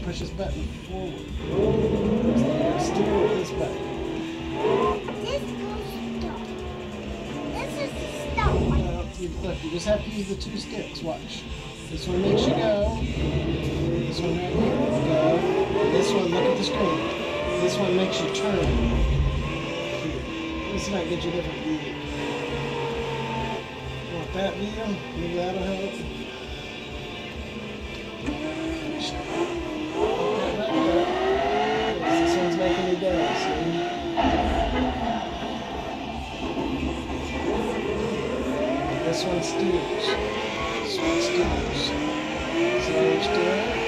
push this button forward. Steer with this button. This goes stop. This is the stop one. Look, you just have to use the two sticks. Watch. This one makes you go. This one right here. Go. This one, look at the screen. This one makes you turn. Here. This might get you a different view. Want that view? Maybe that'll help. This one's making me go, see? This one steers. This one steers. See how you steer?